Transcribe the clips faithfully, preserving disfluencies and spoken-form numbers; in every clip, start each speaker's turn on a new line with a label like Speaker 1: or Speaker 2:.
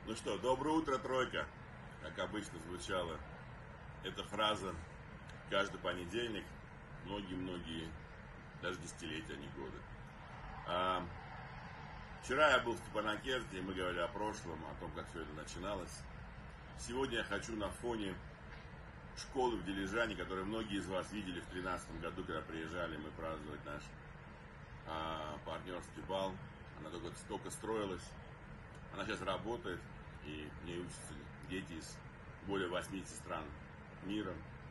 Speaker 1: Ну что, доброе утро, тройка. Как обычно звучала эта фраза каждый понедельник, многие-многие, даже десятилетия, а не годы. А, вчера я был в Степанакерте, и мы говорили о прошлом, о том, как все это начиналось. Сегодня я хочу на фоне школы в Дилижане, которую многие из вас видели в две тысячи тринадцатом году, когда приезжали мы праздновать наш а, партнерский бал. Она только, только строилась. Она сейчас работает, и в ней учатся дети из более восьмидесяти стран мира.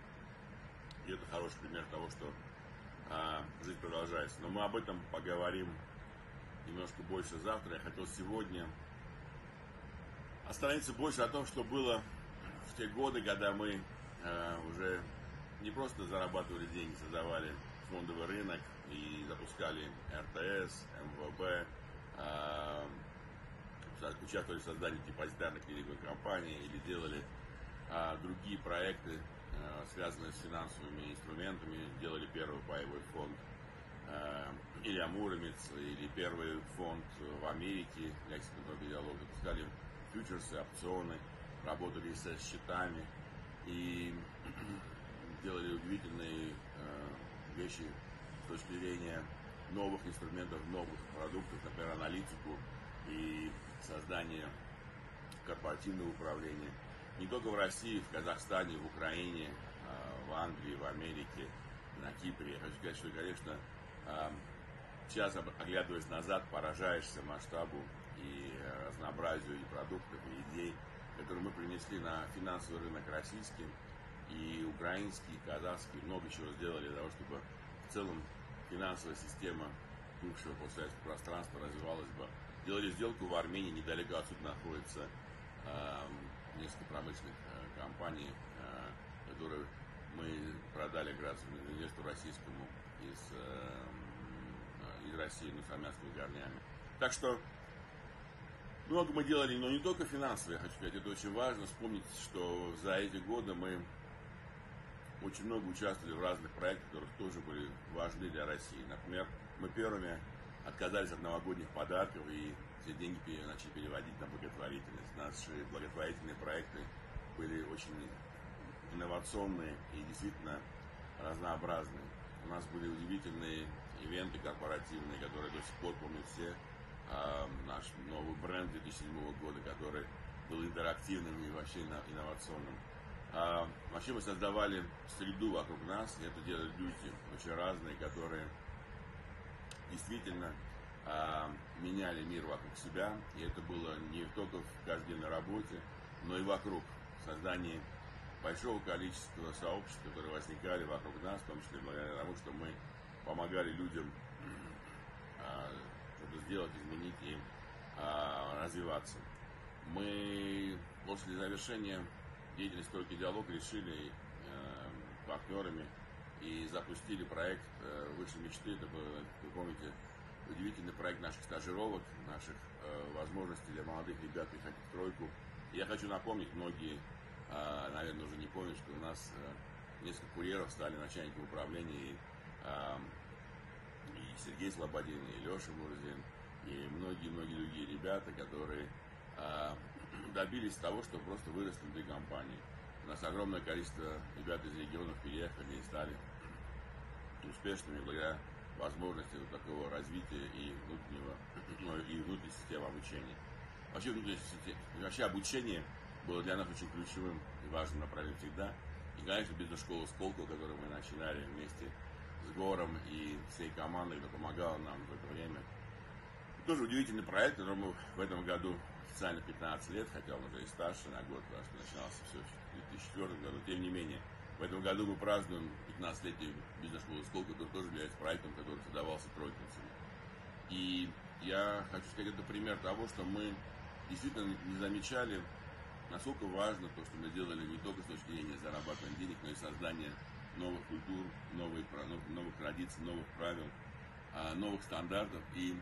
Speaker 1: И это хороший пример того, что а, жизнь продолжается. Но мы об этом поговорим немножко больше завтра. Я хотел сегодня остановиться больше о том, что было в те годы, когда мы а, уже не просто зарабатывали деньги, создавали фондовый рынок и запускали эр тэ эс, эм вэ бэ, а, участвовали в создании депозитарных кредитных компаний или делали а, другие проекты, а, связанные с финансовыми инструментами, делали первый паевой фонд а, Илья Муромец, или первый фонд в Америке, лексикон диалога, запускали фьючерсы, опционы, работали со счетами и делали удивительные а, вещи с точки зрения новых инструментов, новых продуктов, например, аналитику и создание корпоративного управления. Не только в России, в Казахстане, в Украине, в Англии, в Америке, на Кипре. Я хочу сказать, что, конечно, сейчас, оглядываясь назад, поражаешься масштабу и разнообразию и продуктов, и идей, которые мы принесли на финансовый рынок российский, и украинский, и казахский. Много чего сделали для того, чтобы в целом финансовая система бывшего постсоветского пространства развивалась бы. Делали сделку в Армении, недалеко отсюда находится э, несколько промышленных э, компаний, э, которые мы продали гражданскому инвестору российскому из, э, из России, ну, с армянскими корнями. Так что много мы делали, но не только финансовые, я хочу сказать, это очень важно вспомнить, что за эти годы мы очень много участвовали в разных проектах, которые тоже были важны для России. Например, мы первыми отказались от новогодних подарков и все деньги начали переводить на благотворительность. Наши благотворительные проекты были очень инновационные и действительно разнообразные. У нас были удивительные ивенты корпоративные, которые до сих пор помнят все. А, наш новый бренд две тысячи седьмого года, который был интерактивным и вообще инновационным. А, вообще мы создавали среду вокруг нас, и это делали люди очень разные, которые действительно а, меняли мир вокруг себя, и это было не только в каждодневной работе, но и вокруг создания большого количества сообществ, которые возникали вокруг нас, в том числе благодаря тому, что мы помогали людям а, что-то сделать, изменить и а, развиваться. Мы после завершения деятельности «Тройки диалог» решили э, партнерами и запустили проект э, «Выше мечты». Это был, вы помните, удивительный проект наших стажировок, наших э, возможностей для молодых ребят приходить в тройку. И я хочу напомнить, многие, э, наверное, уже не помнят, что у нас э, несколько курьеров стали начальниками управления, и, э, и Сергей Слободин, и Леша Мурзин, и многие-многие другие ребята, которые э, добились того, что просто выросли внутри компании. У нас огромное количество ребят из регионов переехали и стали успешными благодаря возможности вот такого развития и внутреннего, ну, и внутренней системы обучения. Вообще, внутренняя система, вообще обучение было для нас очень ключевым и важным направлением всегда. И, конечно, бизнес-школа «Сколково», которую мы начинали вместе с Гором и всей командой, кто помогала нам в это время. Тоже удивительный проект, который мы в этом году официально пятнадцать лет, хотя он уже и старше на год, потому что начинался все в две тысячи четвёртом году. Тем не менее, в этом году мы празднуем пятнадцатилетие бизнес-школы «Сколково», который тоже является проектом, который создавался тройкинцами. И я хочу сказать, это пример того, что мы действительно не замечали, насколько важно то, что мы делали не только с точки зрения зарабатывания денег, но и создания новых культур, новых, новых традиций, новых правил, новых стандартов. И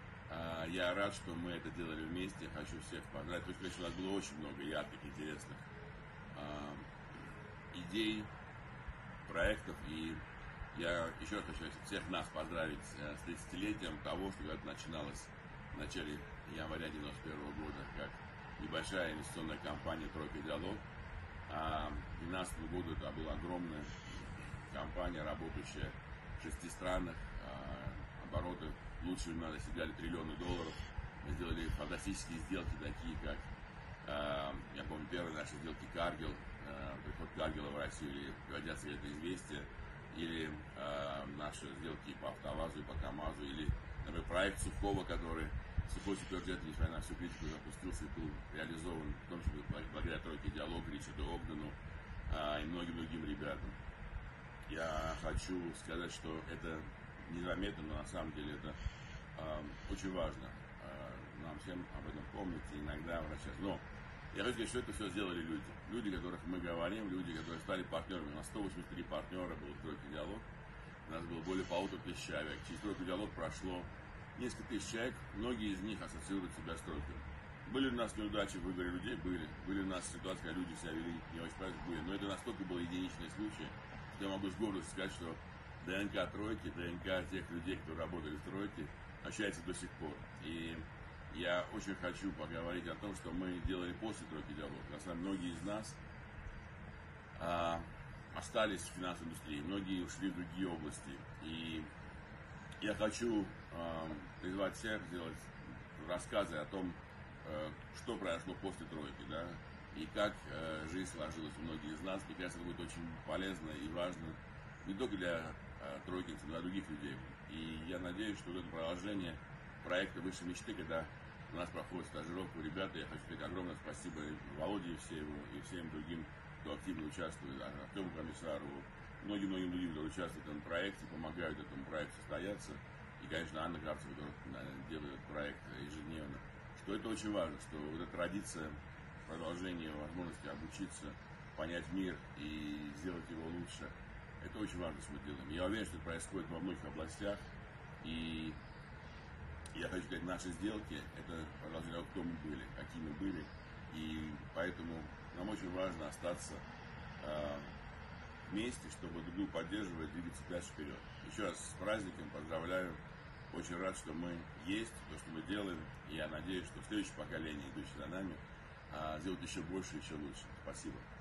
Speaker 1: я рад, что мы это делали вместе. Хочу всех поздравить. То есть, у нас было очень много ярких, интересных э, идей, проектов. И я еще раз хочу всех нас поздравить с тридцатилетием того, что это начиналось в начале января девяносто первого года, как небольшая инвестиционная компания «Тройка Диалог». А к две тысячи двенадцатому году это была огромная компания, работающая в шести странах. Обороты лучше у нас достигали триллионы долларов. Мы сделали фантастические сделки, такие как, я помню, первые наши сделки Каргил, приход Каргила в Россию, или «Радиация это известие», или наши сделки по АвтоВАЗу и по КамАЗу, или, например, проект Сухого, который Сухой Суперджет, несмотря на всю критику, запустился и был реализован, в том числе благодаря «Тройке Диалог», Ричарду Огдену и многим другим ребятам. Я хочу сказать, что это незаметно, но на самом деле это э, очень важно. Э, нам всем об этом помнить и иногда обращаться. Но я хочу сказать, что это все сделали люди. Люди, о которых мы говорим, люди, которые стали партнерами. У нас сто восемьдесят три партнера было в «Тройке Диалог». У нас было более полутора тысяч человек. Через «Тройку Диалог» прошло несколько тысяч человек. Многие из них ассоциируют себя с «Тройкой». Были у нас неудачи в выборе людей? Были. Были у нас ситуации, когда люди себя вели не очень правильно? Были. Но это настолько было единичные случаи, что я могу с гордостью сказать, что ДНК «Тройки», ДНК тех людей, кто работали в «Тройке», ощущается до сих пор. И я очень хочу поговорить о том, что мы делали после «Тройки Диалог». На самом деле, многие из нас а, остались в финансовой индустрии, многие ушли в другие области. И я хочу а, призвать всех сделать рассказы о том, а, что произошло после «Тройки», да, и как а, жизнь сложилась у многих из нас. Мне кажется, это будет очень полезно и важно не только для тройкинцев, но и для других людей. И я надеюсь, что вот это продолжение проекта «Выше мечты», когда у нас проходит стажировку ребята, я хочу сказать огромное спасибо Володе Евсееву и всем другим, кто активно участвует, Артему Комиссарову, многим-многим людям, которые участвуют в этом проекте, помогают этому проекту состояться. И, конечно, Анна Карцева, которая делает этот проект ежедневно. Что это очень важно, что вот эта традиция продолжения возможности обучиться, понять мир и сделать его лучше, это очень важно, что мы делаем. Я уверен, что это происходит во многих областях. И я хочу сказать, наши сделки – это продолжение того, кто мы были, какие мы были. И поэтому нам очень важно остаться э, вместе, чтобы друг друга поддерживать, двигаться дальше вперед. Еще раз с праздником поздравляю. Очень рад, что мы есть, то, что мы делаем. И я надеюсь, что следующее поколение, идущее за нами, э, сделает еще больше и еще лучше. Спасибо.